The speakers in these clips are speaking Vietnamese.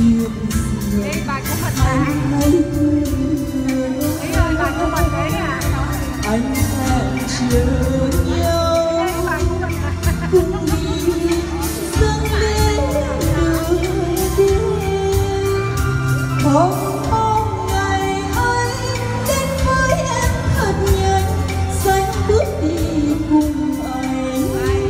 Đi bài của mình mà. Ý ơi, bài của mình đấy à. Anh em chờ nhau cùng đi dâng lên nửa đêm. Mong ngày ấy đến với em thật nhanh, xanh bước đi cùng anh.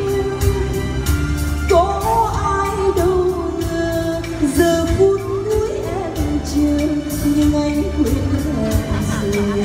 Có ai đâu ngờ giờ phút cuối em chờ, nhưng anh quên em rồi.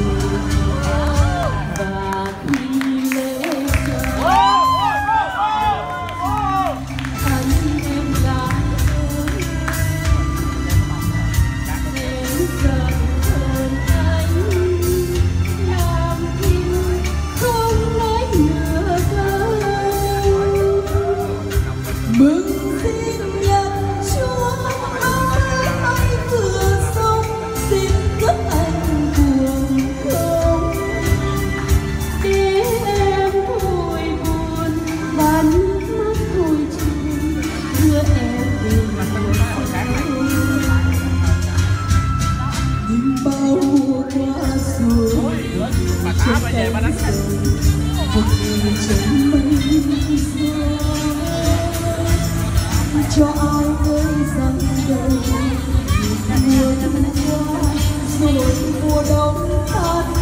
Mừng sinh nhật Chúa ai vừa xong, xin cấp anh cuồng không để em thôi buồn và nước mắt thôi trôi đưa em về nhưng bao mùa qua rồi trên tay một người chân mây cho ai với rằng đâu mùa thu qua rồi mùa đông tan